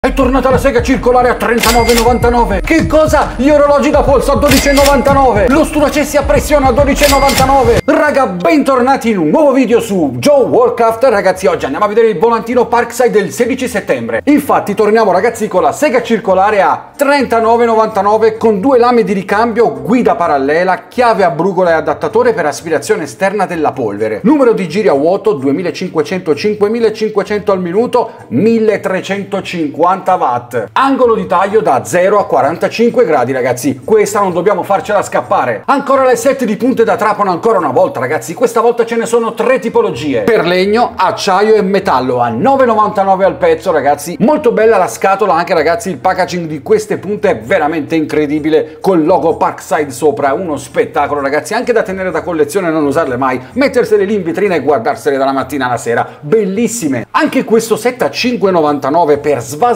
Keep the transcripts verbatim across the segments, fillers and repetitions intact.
È tornata la sega circolare a trentanove e novantanove. Che cosa? Gli orologi da polso a dodici e novantanove. Lo sturacessi a pressione a dodici e novantanove. Raga, bentornati in un nuovo video su Joe Warcraft. Ragazzi, oggi andiamo a vedere il volantino Parkside del sedici settembre. Infatti torniamo ragazzi con la sega circolare a trentanove e novantanove con due lame di ricambio, guida parallela, chiave a brugola e adattatore per aspirazione esterna della polvere. Numero di giri a vuoto duemilacinquecento cinquemilacinquecento al minuto, milletrecentocinquanta watt. Angolo di taglio da zero a quarantacinque gradi, ragazzi. Questa non dobbiamo farcela scappare. Ancora le set di punte da trapano ancora una volta, ragazzi. Questa volta ce ne sono tre tipologie: per legno, acciaio e metallo, a nove e novantanove al pezzo, ragazzi. Molto bella la scatola anche, ragazzi. Il packaging di queste punte è veramente incredibile, col logo Parkside sopra. Uno spettacolo, ragazzi, anche da tenere da collezione e non usarle mai, mettersele lì in vetrina e guardarsele dalla mattina alla sera. Bellissime. Anche questo set a cinque e novantanove per svasatura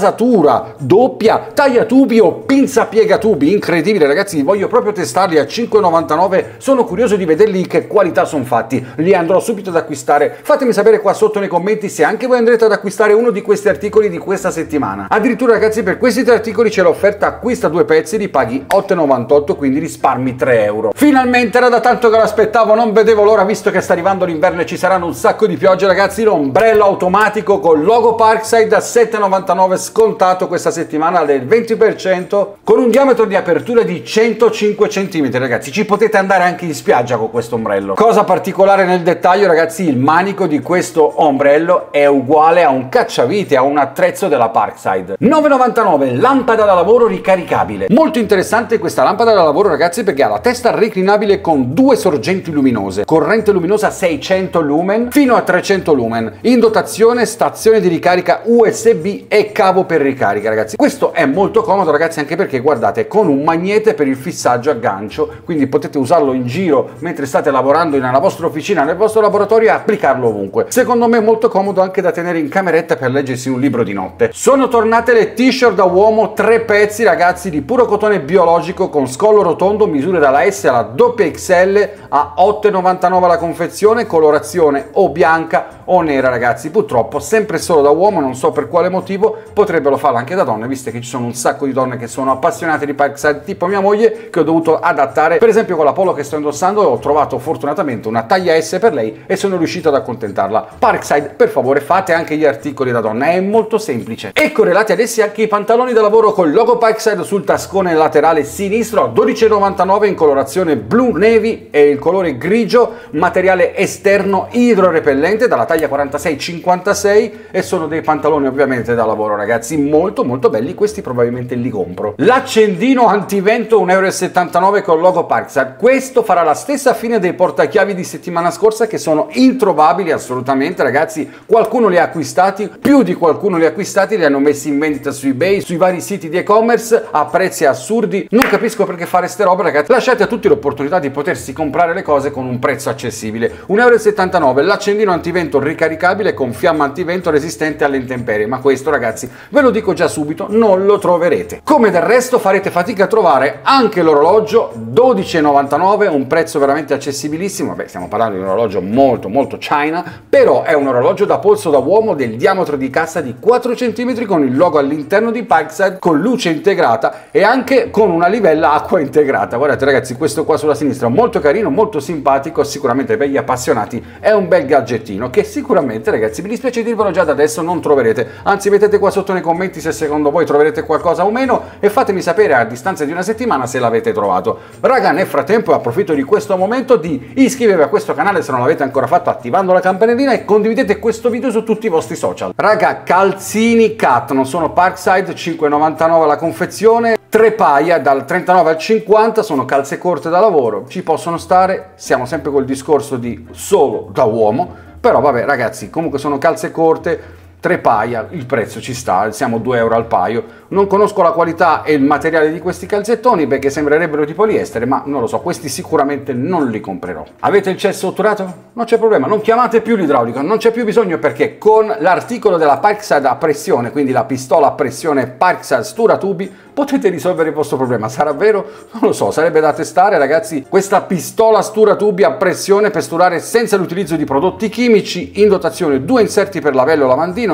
doppia, tagliatubi o pinza piegatubi, incredibile, ragazzi. Voglio proprio testarli a cinque e novantanove. Sono curioso di vederli che qualità sono fatti. Li andrò subito ad acquistare. Fatemi sapere qua sotto nei commenti se anche voi andrete ad acquistare uno di questi articoli di questa settimana. Addirittura, ragazzi, per questi tre articoli c'è l'offerta acquista due pezzi, li paghi otto e novantotto, quindi risparmi tre euro. Finalmente, era da tanto che l'aspettavo, non vedevo l'ora, visto che sta arrivando l'inverno e ci saranno un sacco di piogge, ragazzi. L'ombrello automatico con logo Parkside a sette e novantanove, scontato questa settimana del venti per cento, con un diametro di apertura di centocinque centimetri, ragazzi. Ci potete andare anche in spiaggia con questo ombrello. Cosa particolare nel dettaglio, ragazzi, il manico di questo ombrello è uguale a un cacciavite, a un attrezzo della Parkside. nove e novantanove, lampada da lavoro ricaricabile. Molto interessante questa lampada da lavoro, ragazzi, perché ha la testa reclinabile con due sorgenti luminose, corrente luminosa seicento lumen fino a trecento lumen, in dotazione stazione di ricarica U S B e cavo per ricarica, ragazzi. Questo è molto comodo, ragazzi, anche perché guardate, con un magnete per il fissaggio a gancio, quindi potete usarlo in giro mentre state lavorando nella vostra officina, nel vostro laboratorio, e applicarlo ovunque. Secondo me è molto comodo anche da tenere in cameretta per leggersi un libro di notte. Sono tornate le t-shirt da uomo, tre pezzi, ragazzi, di puro cotone biologico con scollo rotondo, misure dalla S alla doppia X L, a otto e novantanove la confezione, colorazione o bianca o nera, ragazzi. Purtroppo sempre solo da uomo, non so per quale motivo. Potrebbero farlo anche da donne, visto che ci sono un sacco di donne che sono appassionate di Parkside, tipo mia moglie, che ho dovuto adattare. Per esempio con la polo che sto indossando ho trovato fortunatamente una taglia S per lei e sono riuscito ad accontentarla. Parkside, per favore, fate anche gli articoli da donna, è molto semplice. E correlati ad essi anche i pantaloni da lavoro con il logo Parkside sul tascone laterale sinistro a dodici e novantanove in colorazione blu navy e il colore grigio, materiale esterno idrorepellente dalla taglia quarantasei cinquantasei, e sono dei pantaloni ovviamente da lavoro, ragazzi, molto molto belli. Questi probabilmente li compro. L'accendino antivento un euro e settantanove con il logo Parkside. Questo farà la stessa fine dei portachiavi di settimana scorsa, che sono introvabili assolutamente, ragazzi. Qualcuno li ha acquistati, più di qualcuno li ha acquistati, li hanno messi in vendita su eBay, sui vari siti di e-commerce a prezzi assurdi. Non capisco perché fare ste robe, ragazzi. Lasciate a tutti l'opportunità di potersi comprare le cose con un prezzo accessibile. un euro e settantanove l'accendino antivento ricaricabile con fiamma antivento resistente alle intemperie, ma questo, ragazzi, ve lo dico già subito, non lo troverete. Come del resto farete fatica a trovare anche l'orologio dodici e novantanove, un prezzo veramente accessibilissimo. Vabbè, stiamo parlando di un orologio molto molto China, però è un orologio da polso da uomo del diametro di cassa di quattro centimetri, con il logo all'interno di Parkside, con luce integrata e anche con una livella acqua integrata. Guardate, ragazzi, questo qua sulla sinistra molto carino, molto simpatico, sicuramente per gli appassionati è un bel gadgettino che sicuramente, ragazzi, mi dispiace dirvelo già da adesso, non troverete. Anzi, mettete qua sotto nei commenti se secondo voi troverete qualcosa o meno e fatemi sapere a distanza di una settimana se l'avete trovato. Raga, nel frattempo approfitto di questo momento di iscrivervi a questo canale se non l'avete ancora fatto, attivando la campanellina, e condividete questo video su tutti i vostri social. Raga, calzini Cat, non sono Parkside, cinque e novantanove la confezione, tre paia dal trentanove al cinquanta, sono calze corte da lavoro, ci possono stare. Siamo sempre col discorso di solo da uomo, però vabbè, ragazzi, comunque sono calze corte, tre paia, il prezzo ci sta, siamo due euro al paio. Non conosco la qualità e il materiale di questi calzettoni perché sembrerebbero di poliestere, ma non lo so, questi sicuramente non li comprerò. Avete il cesso otturato? Non c'è problema, non chiamate più l'idraulico, non c'è più bisogno, perché con l'articolo della Parkside a pressione, quindi la pistola a pressione Parkside Sturatubi, potete risolvere il vostro problema. Sarà vero? Non lo so, sarebbe da testare, ragazzi. Questa pistola Sturatubi a pressione per sturare senza l'utilizzo di prodotti chimici, in dotazione due inserti per lavello lavandino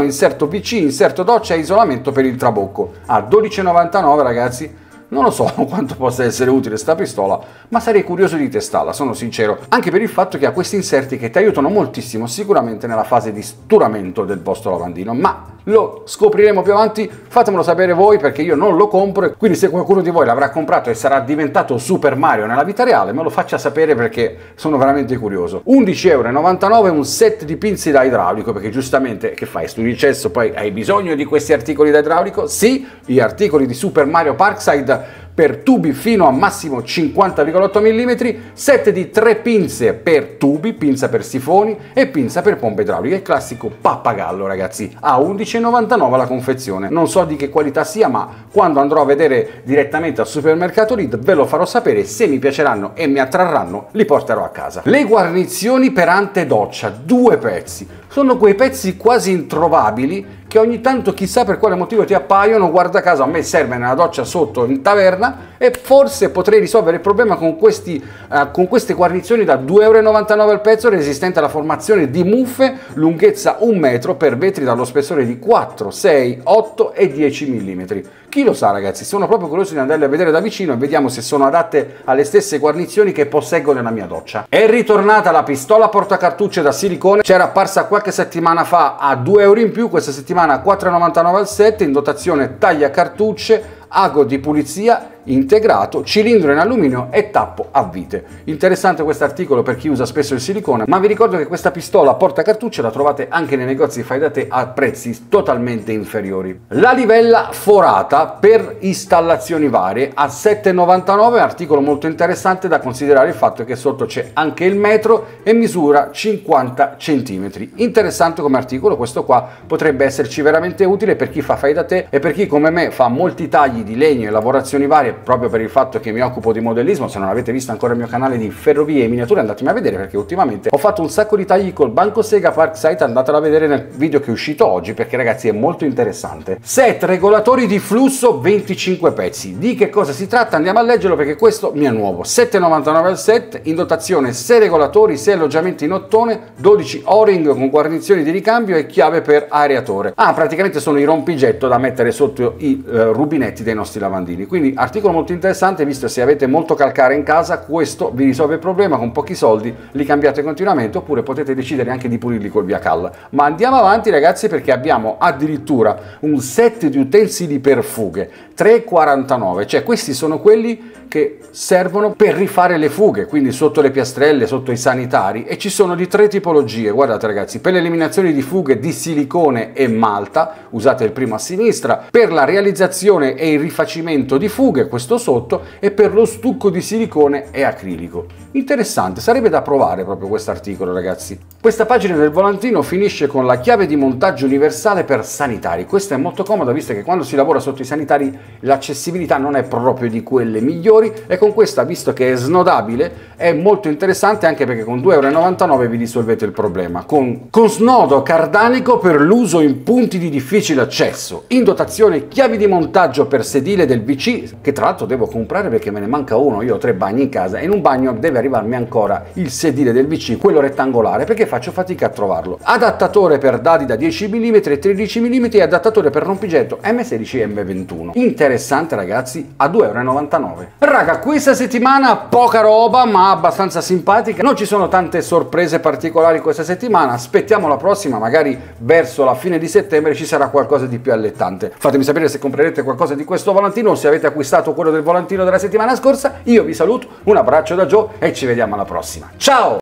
volantino, inserto V C, inserto doccia e isolamento per il trabocco. A dodici e novantanove ragazzi. Non lo so quanto possa essere utile sta pistola, ma sarei curioso di testarla, sono sincero, anche per il fatto che ha questi inserti che ti aiutano moltissimo sicuramente nella fase di sturamento del vostro lavandino, ma lo scopriremo più avanti, fatemelo sapere voi perché io non lo compro e quindi se qualcuno di voi l'avrà comprato e sarà diventato Super Mario nella vita reale me lo faccia sapere perché sono veramente curioso. undici e novantanove euro un set di pinze da idraulico, perché giustamente che fai? Studi il cesso, poi hai bisogno di questi articoli da idraulico? Sì, gli articoli di Super Mario Parkside per tubi fino a massimo cinquanta virgola otto millimetri, set di tre pinze per tubi, pinza per sifoni e pinza per pompe idrauliche, il classico pappagallo ragazzi, a undici e novantanove la confezione. Non so di che qualità sia, ma quando andrò a vedere direttamente al supermercato Lidl ve lo farò sapere, se mi piaceranno e mi attrarranno li porterò a casa. Le guarnizioni per ante doccia, due pezzi, sono quei pezzi quasi introvabili che ogni tanto chissà per quale motivo ti appaiono, guarda caso a me serve nella doccia sotto in taverna e forse potrei risolvere il problema con, questi, uh, con queste guarnizioni da due e novantanove euro al pezzo, resistente alla formazione di muffe, lunghezza un metro per vetri dallo spessore di quattro, sei, otto e dieci millimetri. Chi lo sa ragazzi, sono proprio curioso di andarle a vedere da vicino e vediamo se sono adatte alle stesse guarnizioni che posseggo nella mia doccia. È ritornata la pistola portacartucce da silicone, c'era apparsa qualche settimana fa a due euro in più, questa settimana a quattro e novantanove al set, in dotazione taglia cartucce, ago di pulizia integrato, cilindro in alluminio e tappo a vite. Interessante questo articolo per chi usa spesso il silicone, ma vi ricordo che questa pistola porta cartucce la trovate anche nei negozi fai da te a prezzi totalmente inferiori. La livella forata per installazioni varie a sette e novantanove, articolo molto interessante da considerare il fatto che sotto c'è anche il metro e misura cinquanta centimetri. Interessante come articolo, questo qua potrebbe esserci veramente utile per chi fa fai da te e per chi come me fa molti tagli di legno e lavorazioni varie proprio per il fatto che mi occupo di modellismo. Se non avete visto ancora il mio canale di ferrovie e miniature andatemi a vedere perché ultimamente ho fatto un sacco di tagli col banco Sega Parkside, andatelo a vedere nel video che è uscito oggi perché ragazzi è molto interessante. Set regolatori di flusso venticinque pezzi, di che cosa si tratta? Andiamo a leggerlo perché questo mi è nuovo. sette e novantanove al set, in dotazione sei regolatori, sei alloggiamenti in ottone, dodici o-ring con guarnizioni di ricambio e chiave per aeratore. Ah, praticamente sono i rompigetto da mettere sotto i uh, rubinetti dei nostri lavandini, quindi articolo molto interessante, visto se avete molto calcare in casa questo vi risolve il problema, con pochi soldi li cambiate continuamente oppure potete decidere anche di pulirli col via cal. Ma andiamo avanti ragazzi perché abbiamo addirittura un set di utensili per fughe tre e quarantanove, cioè questi sono quelli che servono per rifare le fughe, quindi sotto le piastrelle, sotto i sanitari, e ci sono di tre tipologie. Guardate ragazzi, per l'eliminazione di fughe di silicone e malta, usate il primo a sinistra, per la realizzazione e il rifacimento di fughe, questo sotto, e per lo stucco di silicone e acrilico. Interessante, sarebbe da provare proprio questo articolo ragazzi. Questa pagina del volantino finisce con la chiave di montaggio universale per sanitari. Questa è molto comoda visto che quando si lavora sotto i sanitari l'accessibilità non è proprio di quelle migliori, e con questa, visto che è snodabile, è molto interessante anche perché con due e novantanove euro vi risolvete il problema. Con, con snodo cardanico per l'uso in punti di difficile accesso, in dotazione chiavi di montaggio per sedile del V C, che tra l'altro devo comprare perché me ne manca uno, io ho tre bagni in casa e in un bagno deve arrivarmi ancora il sedile del V C, quello rettangolare, perché faccio fatica a trovarlo. Adattatore per dadi da dieci millimetri e tredici millimetri e adattatore per rompigetto M sedici e M ventuno. Interessante ragazzi, a due e novantanove euro. Raga, questa settimana poca roba ma abbastanza simpatica, non ci sono tante sorprese particolari questa settimana, aspettiamo la prossima, magari verso la fine di settembre ci sarà qualcosa di più allettante. Fatemi sapere se comprerete qualcosa di questo volantino o se avete acquistato quello del volantino della settimana scorsa. Io vi saluto, un abbraccio da Joe e ci vediamo alla prossima. Ciao!